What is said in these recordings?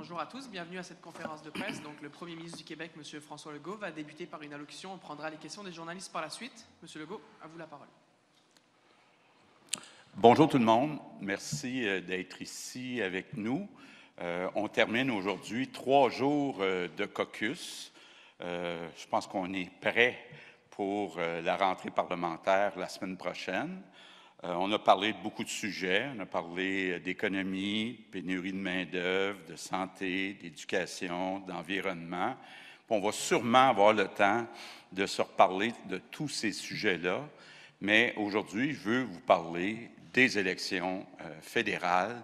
Bonjour à tous, bienvenue à cette conférence de presse. Donc, le Premier ministre du Québec, M. François Legault, va débuter par une allocution. On prendra les questions des journalistes par la suite. M. Legault, à vous la parole. Bonjour tout le monde. Merci d'être ici avec nous. On termine aujourd'hui 3 jours de caucus. Je pense qu'on est prêt pour la rentrée parlementaire la semaine prochaine. On a parlé de beaucoup de sujets. On a parlé d'économie, pénurie de main-d'œuvre, de santé, d'éducation, d'environnement. On va sûrement avoir le temps de se reparler de tous ces sujets-là. Mais aujourd'hui, je veux vous parler des élections fédérales.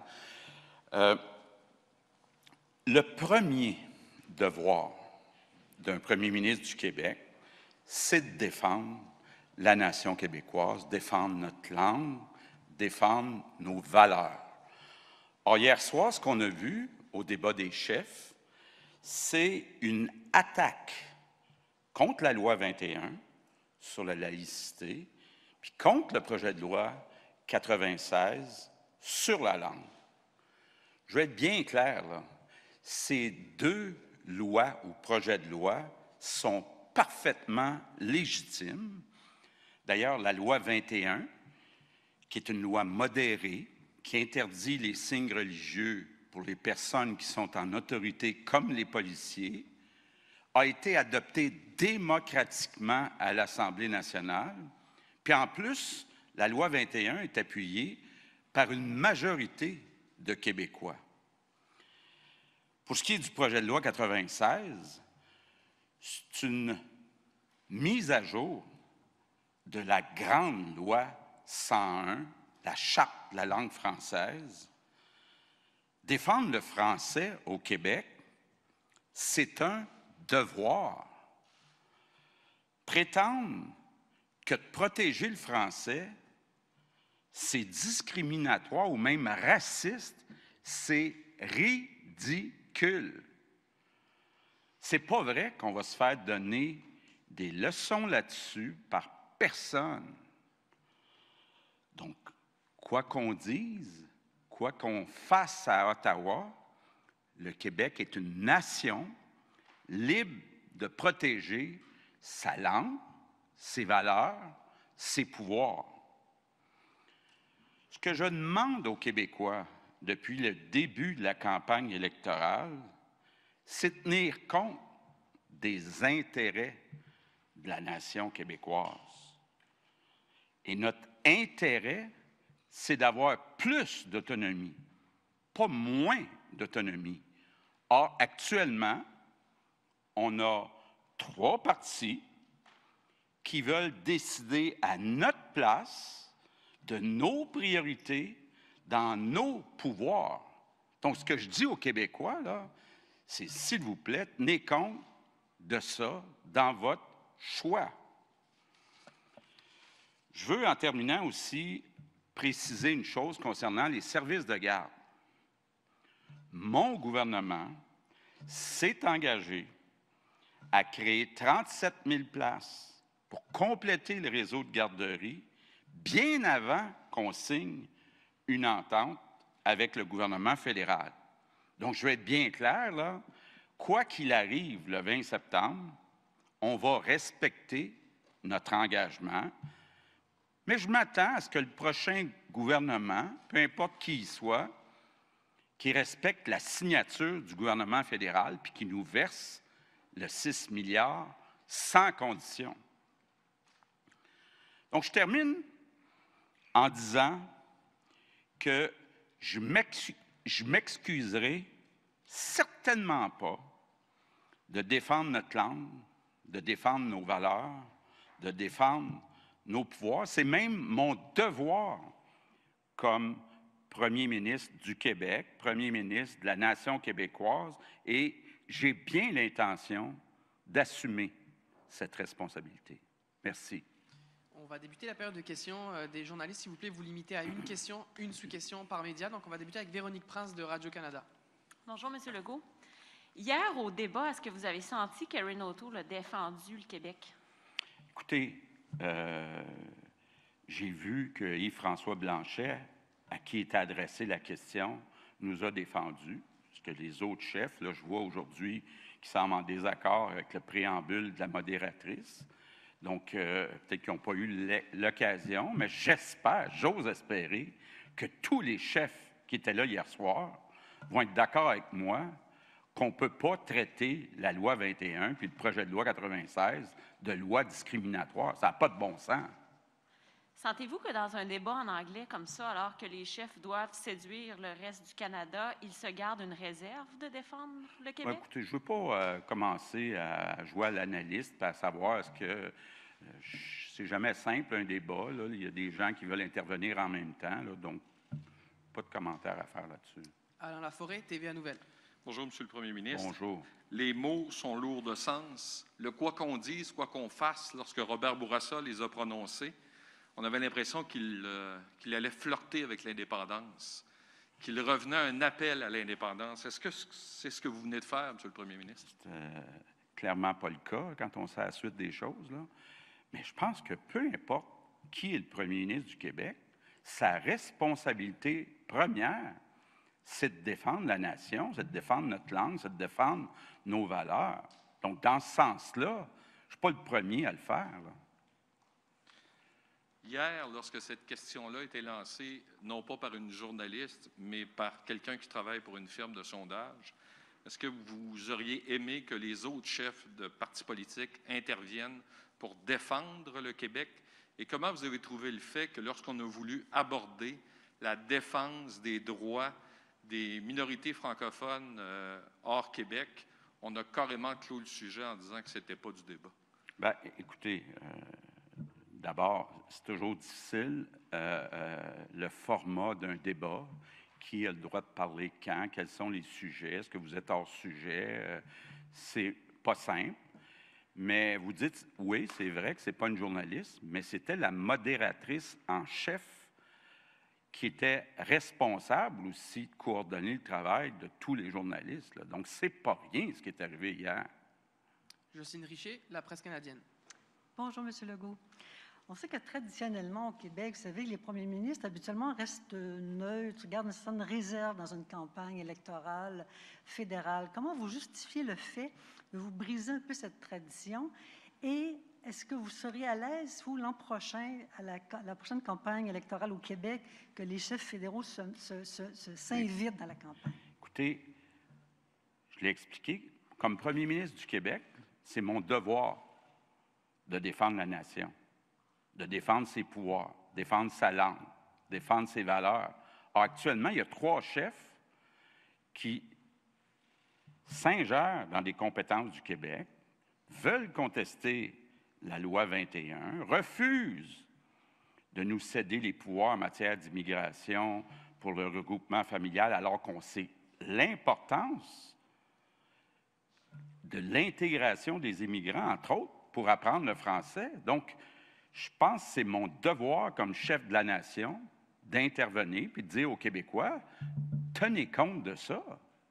Le premier devoir d'un premier ministre du Québec, c'est de défendre la nation québécoise, défendre notre langue, défendre nos valeurs. Or, hier soir, ce qu'on a vu au débat des chefs, c'est une attaque contre la loi 21 sur la laïcité, puis contre le projet de loi 96 sur la langue. Je vais être bien clair, là. Ces 2 lois ou projets de loi sont parfaitement légitimes. D'ailleurs, la loi 21, qui est une loi modérée, qui interdit les signes religieux pour les personnes qui sont en autorité comme les policiers, a été adoptée démocratiquement à l'Assemblée nationale. Puis en plus, la loi 21 est appuyée par une majorité de Québécois. Pour ce qui est du projet de loi 96, c'est une mise à jour de la grande loi 101, la Charte de la langue française. Défendre le français au Québec, c'est un devoir. Prétendre que de protéger le français, c'est discriminatoire ou même raciste, c'est ridicule. C'est pas vrai qu'on va se faire donner des leçons là-dessus par personne. Donc, quoi qu'on dise, quoi qu'on fasse à Ottawa, le Québec est une nation libre de protéger sa langue, ses valeurs, ses pouvoirs. Ce que je demande aux Québécois depuis le début de la campagne électorale, c'est de tenir compte des intérêts de la nation québécoise. Et notre intérêt, c'est d'avoir plus d'autonomie, pas moins d'autonomie. Or, actuellement, on a 3 partis qui veulent décider à notre place de nos priorités dans nos pouvoirs. Donc, ce que je dis aux Québécois, là, c'est s'il vous plaît, tenez compte de ça dans votre choix. Je veux, en terminant aussi, préciser une chose concernant les services de garde. Mon gouvernement s'est engagé à créer 37 000 places pour compléter le réseau de garderies bien avant qu'on signe une entente avec le gouvernement fédéral. Donc, je vais être bien clair, là, quoi qu'il arrive le 20 septembre, on va respecter notre engagement, mais je m'attends à ce que le prochain gouvernement, peu importe qui il soit, qui respecte la signature du gouvernement fédéral puis qui nous verse le 6 milliards sans condition. Donc, je termine en disant que je m'excuserai certainement pas de défendre notre langue, de défendre nos valeurs, de défendre nos pouvoirs. C'est même mon devoir comme Premier ministre du Québec, Premier ministre de la nation québécoise, et j'ai bien l'intention d'assumer cette responsabilité. Merci. On va débuter la période de questions des journalistes. S'il vous plaît, vous limitez à une question, une sous-question par média. Donc, on va débuter avec Véronique Prince de Radio-Canada. Bonjour, M. Legault. Hier, au débat, est-ce que vous avez senti qu'Erin O'Toole a défendu le Québec? Écoutez, j'ai vu que Yves-François Blanchet, à qui était adressée la question, nous a défendus. ce que les autres chefs, là, je vois aujourd'hui, qui semblent en désaccord avec le préambule de la modératrice. Donc, peut-être qu'ils n'ont pas eu l'occasion, mais j'espère, j'ose espérer, que tous les chefs qui étaient là hier soir vont être d'accord avec moi qu'on ne peut pas traiter la loi 21 puis le projet de loi 96 de loi discriminatoire. Ça n'a pas de bon sens. Sentez-vous que dans un débat en anglais comme ça, alors que les chefs doivent séduire le reste du Canada, ils se gardent une réserve de défendre le Québec? Écoutez, je ne veux pas commencer à jouer à l'analyste, à savoir est-ce que c'est jamais simple un débat. Là. Il y a des gens qui veulent intervenir en même temps, là, donc pas de commentaire à faire là-dessus. Alain Laforêt, TVA Nouvelle. Bonjour, Monsieur le Premier ministre. Bonjour. Les mots sont lourds de sens. Le quoi qu'on dise, quoi qu'on fasse, lorsque Robert Bourassa les a prononcés, on avait l'impression qu'il allait flirter avec l'indépendance, qu'il revenait à un appel à l'indépendance. Est-ce que c'est ce que vous venez de faire, Monsieur le Premier ministre? C'est clairement pas le cas quand on sait la suite des choses, là. Mais je pense que peu importe qui est le premier ministre du Québec, sa responsabilité première, c'est de défendre la nation, c'est de défendre notre langue, c'est de défendre nos valeurs. Donc, dans ce sens-là, je ne suis pas le premier à le faire, là. Hier, lorsque cette question-là a été lancée, non pas par une journaliste, mais par quelqu'un qui travaille pour une firme de sondage, est-ce que vous auriez aimé que les autres chefs de partis politiques interviennent pour défendre le Québec? Et comment vous avez trouvé le fait que lorsqu'on a voulu aborder la défense des droits des minorités francophones hors Québec, on a carrément clos le sujet en disant que ce n'était pas du débat? Bien, écoutez, d'abord, c'est toujours difficile le format d'un débat. Qui a le droit de parler quand? Quels sont les sujets? Est-ce que vous êtes hors sujet? C'est pas simple. Mais vous dites, oui, c'est vrai que ce n'est pas une journaliste, mais c'était la modératrice en chef qui était responsable aussi de coordonner le travail de tous les journalistes, là. Donc, ce n'est pas rien ce qui est arrivé hier. Jocelyne Richer, La Presse canadienne. Bonjour, M. Legault. On sait que traditionnellement au Québec, vous savez, les premiers ministres habituellement restent neutres, gardent une certaine réserve dans une campagne électorale fédérale. Comment vous justifiez le fait de vous briser un peu cette tradition? Et est-ce que vous seriez à l'aise, vous, l'an prochain, à la prochaine campagne électorale au Québec, que les chefs fédéraux s'invitent dans la campagne? Écoutez, je l'ai expliqué, comme premier ministre du Québec, c'est mon devoir de défendre la nation, de défendre ses pouvoirs, défendre sa langue, défendre ses valeurs. Alors, actuellement, il y a 3 chefs qui s'ingèrent dans des compétences du Québec, veulent contester la loi 21, refusent de nous céder les pouvoirs en matière d'immigration pour le regroupement familial, alors qu'on sait l'importance de l'intégration des immigrants, entre autres, pour apprendre le français. Donc, je pense que c'est mon devoir comme chef de la nation d'intervenir puis de dire aux Québécois, tenez compte de ça.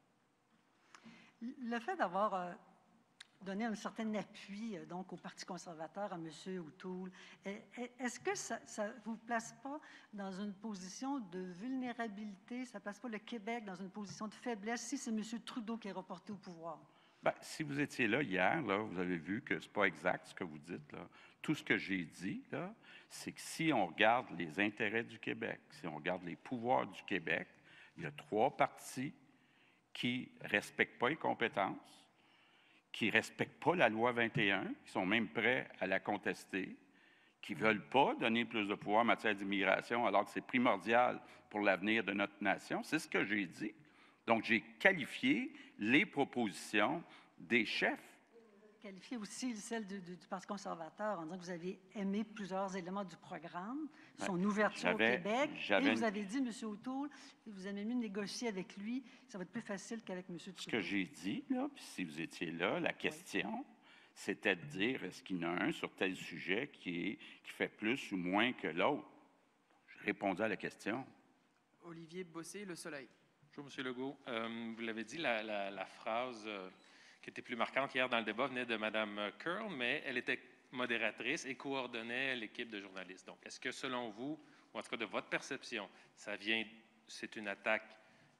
Le fait d'avoir donné un certain appui donc au Parti conservateur, à M. O'Toole, est-ce que ça ne vous place pas dans une position de vulnérabilité? Ça ne place pas le Québec dans une position de faiblesse si c'est M. Trudeau qui est reporté au pouvoir? Bien, si vous étiez là hier, là, vous avez vu que ce n'est pas exact ce que vous dites, là. Tout ce que j'ai dit, là, c'est que si on regarde les intérêts du Québec, si on regarde les pouvoirs du Québec, il y a 3 partis qui ne respectent pas les compétences, qui ne respectent pas la loi 21, qui sont même prêts à la contester, qui ne veulent pas donner plus de pouvoir en matière d'immigration alors que c'est primordial pour l'avenir de notre nation. C'est ce que j'ai dit. Donc, j'ai qualifié les propositions des chefs. Vous avez qualifié aussi celle du Parti conservateur en disant que vous avez aimé plusieurs éléments du programme, son ouverture au Québec, et vous avez dit, M. O'Toole, que vous avez mieux négocier avec lui, ça va être plus facile qu'avec M. Trudeau. Ce que j'ai dit, là, puis si vous étiez là, la question, c'était de dire, est-ce qu'il y en a un sur tel sujet qui fait plus ou moins que l'autre? Je répondais à la question. Olivier Bossé, Le Soleil. Bonjour, M. Legault. Vous l'avez dit, la phrase qui était plus marquante hier dans le débat venait de Mme Curl, mais elle était modératrice et coordonnait l'équipe de journalistes. Donc, est-ce que selon vous, ou en tout cas de votre perception, c'est une attaque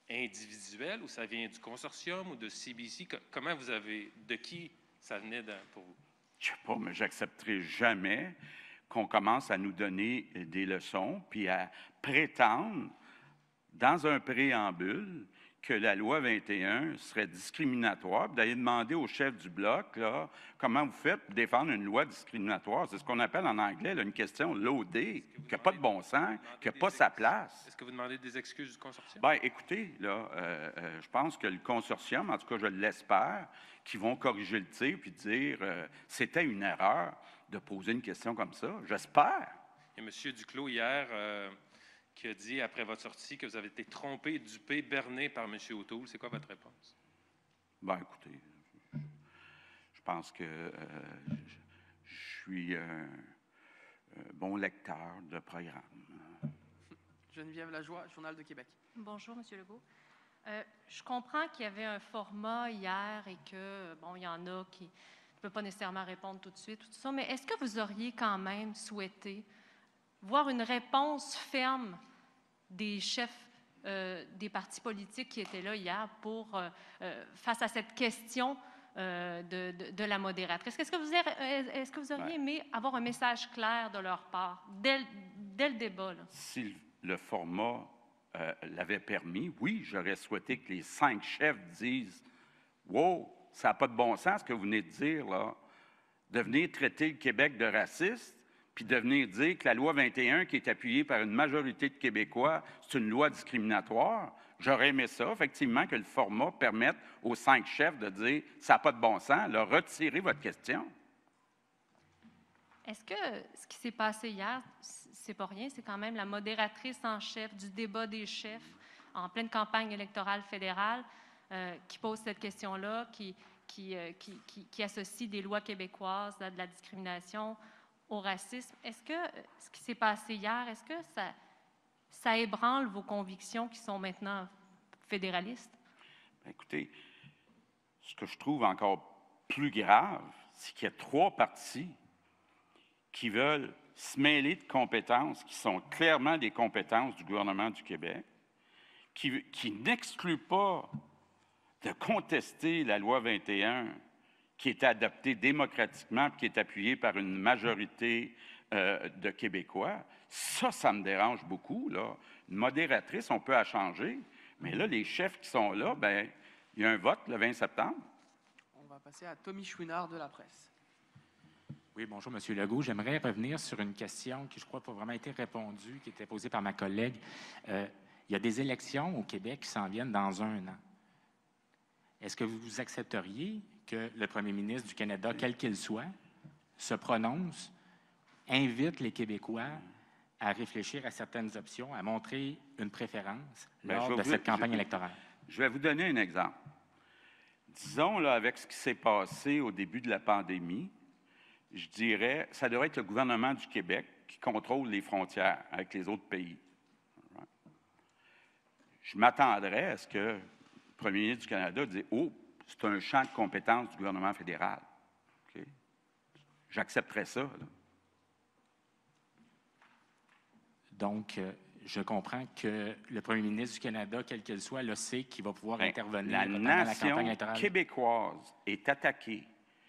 individuelle ou ça vient du consortium ou de CBC? Comment vous avez... De qui ça venait pour vous? Je ne sais pas, mais j'accepterai jamais qu'on commence à nous donner des leçons puis à prétendre, dans un préambule, que la loi 21 serait discriminatoire, puis d'aller demander au chef du bloc, là, comment vous faites pour défendre une loi discriminatoire. C'est ce qu'on appelle en anglais là, une question loadée, qui n'a pas de bon sens, qui n'a pas sa place. Est-ce que vous demandez des excuses du consortium? Bien, écoutez, là, je pense que le consortium, en tout cas, je l'espère, qu'ils vont corriger le tir puis dire c'était une erreur de poser une question comme ça. J'espère. Il y a M. Duclos, hier, qui a dit, après votre sortie, que vous avez été trompé, dupé, berné par M. O'Toole. C'est quoi votre réponse? Bien, écoutez, je pense que je suis un bon lecteur de programme. Geneviève Lajoie, Journal de Québec. Bonjour, M. Legault. Je comprends qu'il y avait un format hier et que, bon, il y en a qui ne peuvent pas nécessairement répondre tout de suite, tout ça, mais est-ce que vous auriez quand même souhaité voir une réponse ferme des chefs des partis politiques qui étaient là hier pour, face à cette question de la modératrice? Est-ce que vous auriez aimé avoir un message clair de leur part dès le débat? Là? Si le format l'avait permis, oui, j'aurais souhaité que les 5 chefs disent « Wow, ça n'a pas de bon sens ce que vous venez de dire, là. De venir traiter le Québec de raciste, puis de venir dire que la loi 21, qui est appuyée par une majorité de Québécois, c'est une loi discriminatoire. » J'aurais aimé ça, effectivement, que le format permette aux 5 chefs de dire « Ça n'a pas de bon sens, là, retirez votre question. » Est-ce que ce qui s'est passé hier, c'est pas rien, c'est quand même la modératrice en chef du débat des chefs en pleine campagne électorale fédérale qui pose cette question-là, qui associe des lois québécoises à de la discrimination, au racisme. Est-ce que ce qui s'est passé hier, est-ce que ça ébranle vos convictions qui sont maintenant fédéralistes? Bien, écoutez, ce que je trouve encore plus grave, c'est qu'il y a 3 partis qui veulent se mêler de compétences qui sont clairement des compétences du gouvernement du Québec, qui n'excluent pas de contester la loi 21 qui est adoptée démocratiquement et qui est appuyée par une majorité de Québécois. Ça me dérange beaucoup, là. Une modératrice, on peut la changer, mais là, les chefs qui sont là, bien, il y a un vote le 20 septembre. On va passer à Tommy Chouinard de La Presse. Oui, bonjour, M. Legault. J'aimerais revenir sur une question qui, je crois, n'a pas vraiment été répondue, qui était posée par ma collègue. Il y a des élections au Québec qui s'en viennent dans 1 an. Est-ce que vous accepteriez que le premier ministre du Canada, quel qu'il soit, se prononce, invite les Québécois à réfléchir à certaines options, à montrer une préférence lors de cette campagne électorale? Je vais vous donner un exemple. Disons, là, avec ce qui s'est passé au début de la pandémie, je dirais, ça devrait être le gouvernement du Québec qui contrôle les frontières avec les autres pays. Je m'attendrais à ce que le premier ministre du Canada dise « Oh, c'est un champ de compétences du gouvernement fédéral. Okay? » J'accepterais ça. Là. Donc, je comprends que le premier ministre du Canada, quel qu'il soit, le sait qu'il va pouvoir intervenir pendant la campagne électorale. La nation québécoise est attaquée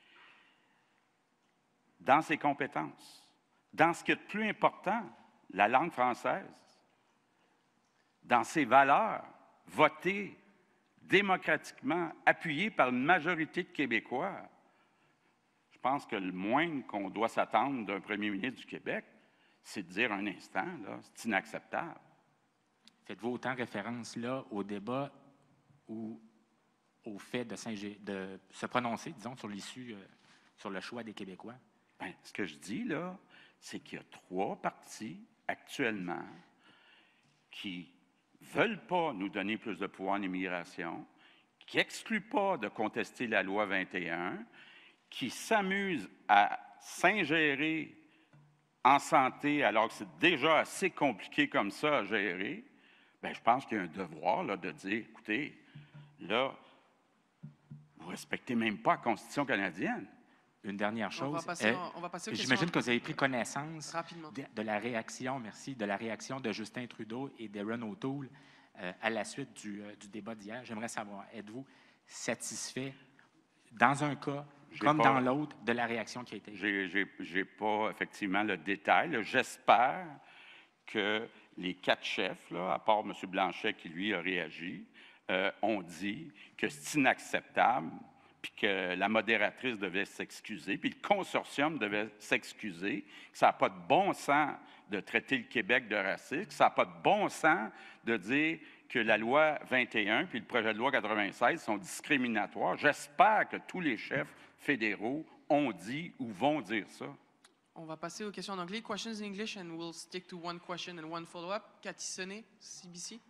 dans ses compétences, dans ce qui est de plus important, la langue française, dans ses valeurs, votées démocratiquement, appuyées par une majorité de Québécois. Je pense que le moins qu'on doit s'attendre d'un premier ministre du Québec, c'est de dire un instant, là, c'est inacceptable. Faites-vous autant référence là au débat ou au fait de se prononcer, disons, sur l'issue, sur le choix des Québécois? Bien, ce que je dis, là, c'est qu'il y a 3 partis actuellement qui ne veulent pas nous donner plus de pouvoir en immigration, qui n'excluent pas de contester la loi 21, qui s'amusent à s'ingérer en santé alors que c'est déjà assez compliqué comme ça à gérer. Bien, je pense qu'il y a un devoir là, de dire, écoutez, là, vous ne respectez même pas la Constitution canadienne. Une dernière chose. On va passer aux j'imagine que vous avez pris connaissance rapidement de la réaction, merci, de la réaction de Justin Trudeau et d'Erin O'Toole à la suite du débat d'hier. J'aimerais savoir, êtes-vous satisfait, dans un cas comme dans l'autre, de la réaction qui a été faite? J'ai pas effectivement le détail. Là. J'espère que les 4 chefs, là, à part M. Blanchet qui, lui, a réagi, ont dit que c'est inacceptable, puis que la modératrice devait s'excuser, puis le consortium devait s'excuser, que ça n'a pas de bon sens de traiter le Québec de raciste, que ça n'a pas de bon sens de dire que la loi 21 puis le projet de loi 96 sont discriminatoires. J'espère que tous les chefs fédéraux ont dit ou vont dire ça. On va passer aux questions en anglais. Questions in English and we'll stick to one question and one follow-up. Cathy Sonnet, CBC.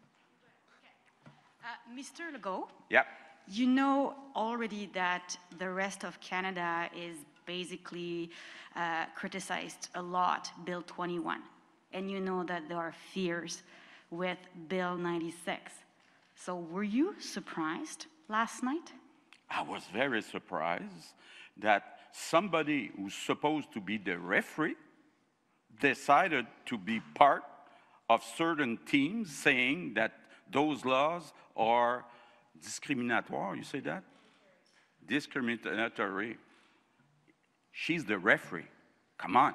Mr. Legault, Yep. you know already that the rest of Canada is basically criticized a lot Bill 21, and you know that there are fears with Bill 96. So were you surprised last night? I was very surprised that somebody who's supposed to be the referee decided to be part of certain teams saying that those laws are discriminatory. You say that? Discriminatory. She's the referee. Come on.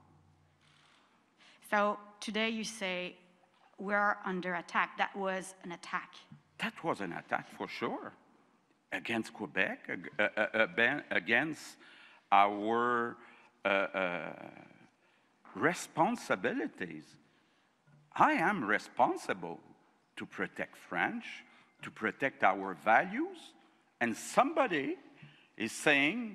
So today you say we're under attack. That was an attack. That was an attack for sure against Quebec, against our responsibilities. I am responsible to protect French, to protect our values, and somebody is saying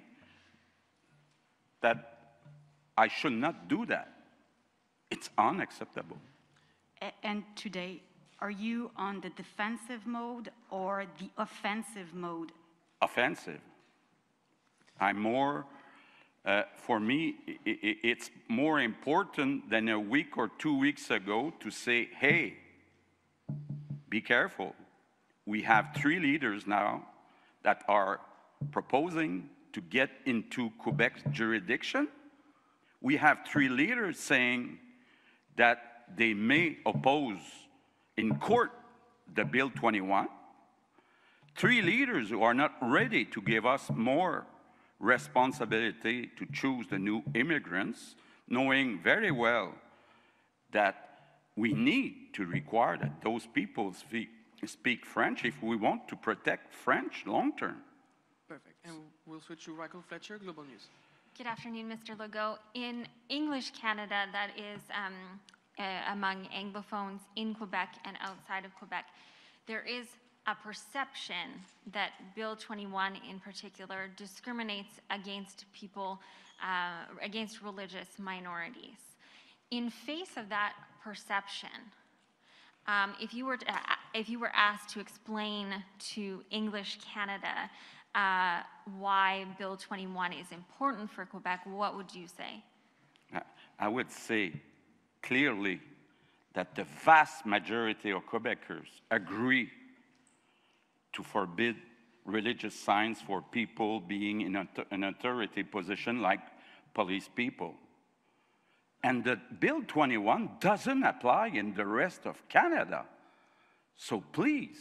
that I should not do that. It's unacceptable. And today, are you on the defensive mode or the offensive mode? Offensive. I'm more, for me, it's more important than a week or 2 weeks ago to say, hey, be careful. We have 3 leaders now that are proposing to get into Quebec's jurisdiction. We have 3 leaders saying that they may oppose in court the Bill 21. 3 leaders who are not ready to give us more responsibility to choose the new immigrants, knowing very well that we need to require that those people speak French if we want to protect French long term. Perfect. And we'll switch to Michael Fletcher, Global News. Good afternoon, Mr. Legault. In English Canada, that is among Anglophones in Quebec and outside of Quebec, there is a perception that Bill 21 in particular discriminates against people, against religious minorities. In face of that perception, if you were asked to explain to English Canada why Bill 21 is important for Quebec, what would you say? I would say clearly that the vast majority of Quebecers agree to forbid religious signs for people being in an authority position like police people. And that Bill 21 doesn't apply in the rest of Canada. So please,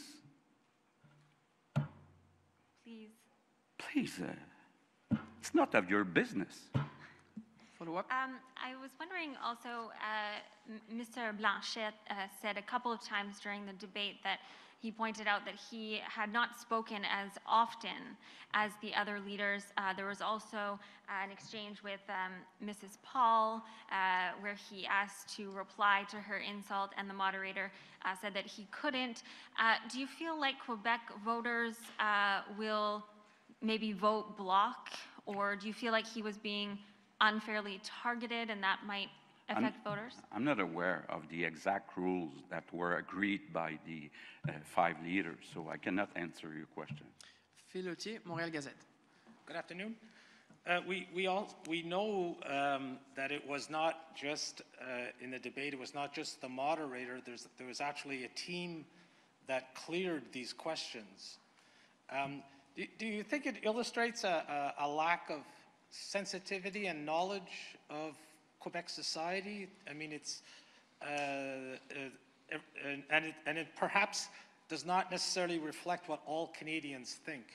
it's not of your business. Follow-up? I was wondering also, Mr. Blanchet said a couple of times during the debate that he pointed out that he had not spoken as often as the other leaders. There was also an exchange with Mrs. Paul where he asked to reply to her insult, and the moderator said that he couldn't. Do you feel like Quebec voters will maybe vote bloc, or do you feel like he was being unfairly targeted and that might affect voters? I'm not aware of the exact rules that were agreed by the 5 leaders, so I cannot answer your question. Phil Lautier, Montréal Gazette. Good afternoon. We know that it was not just in the debate. It was not just the moderator. There was actually a team that cleared these questions. Do you think it illustrates a lack of sensitivity and knowledge of Quebec society? I mean, it's and it perhaps does not necessarily reflect what all Canadians think.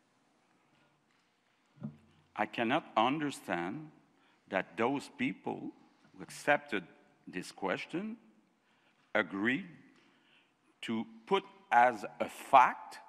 I cannot understand that those people who accepted this question agreed to put as a fact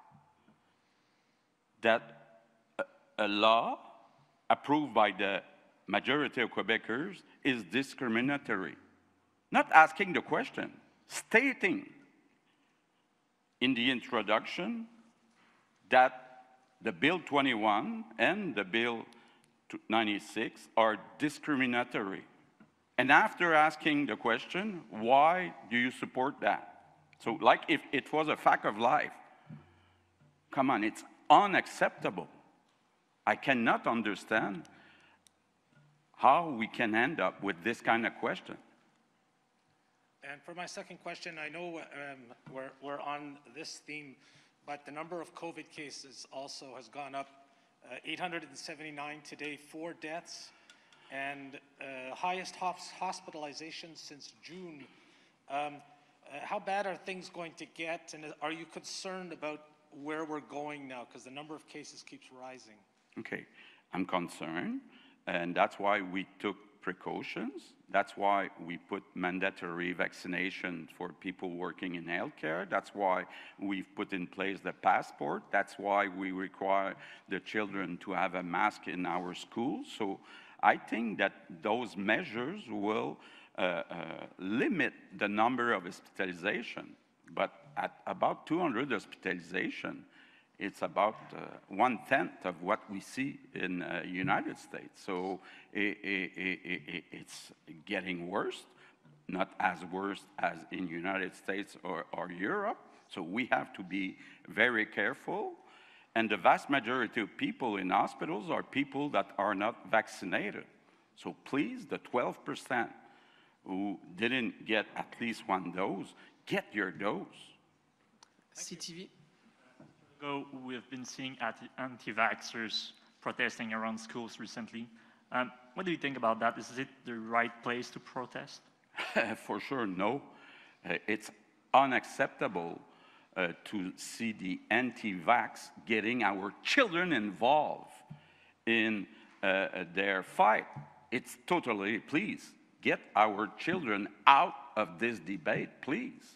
that a law approved by the majority of Quebecers is discriminatory. Not asking the question, stating in the introduction that the Bill 21 and the Bill 96 are discriminatory. And after asking the question, why do you support that? So like if it was a fact of life, come on, it's unacceptable. I cannot understand how we can end up with this kind of question. And for my second question, I know we're on this theme, but the number of COVID cases also has gone up. 879 today, 4 deaths, and highest hospitalizations since June. How bad are things going to get, and are you concerned about where we're going now? Because the number of cases keeps rising. Okay, I'm concerned, and that's why we took precautions. That's why we put mandatory vaccination for people working in healthcare. That's why we've put in place the passport. That's why we require the children to have a mask in our schools. So I think that those measures will limit the number of hospitalization. But at about 200 hospitalization, it's about 1/10 of what we see in the United States. So it's getting worse, not as worse as in the United States or Europe. So we have to be very careful. And the vast majority of people in hospitals are people that are not vaccinated. So please, the 12% who didn't get at least one dose, get your dose. CTV. We have been seeing anti-vaxxers protesting around schools recently. What do you think about that? Is it the right place to protest? For sure, no. It's unacceptable to see the anti-vax getting our children involved in their fight. It's totally, please, get our children out of this debate, please.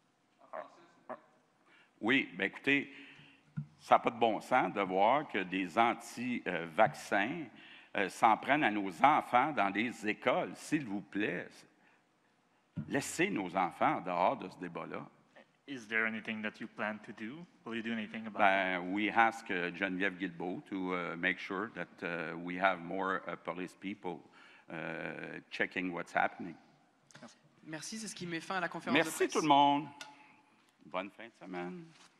Oui, ben écoutez, ça n'a pas de bon sens de voir que des anti-vaccins s'en prennent à nos enfants dans des écoles. S'il vous plaît, laissez nos enfants en dehors de ce débat-là. Is there anything that you plan to do? Will you do anything about it? We ask Geneviève Guilbeault to make sure that we have more police people checking what's happening. Merci, c'est ce qui met fin à la conférence de presse. Merci tout le monde. Bonne fin de semaine.